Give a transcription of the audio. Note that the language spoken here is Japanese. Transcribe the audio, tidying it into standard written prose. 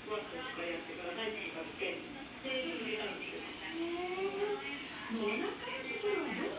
クワッドを使いやってくださいって言われて、で、入れたんですよ。 もうお腹のところはどう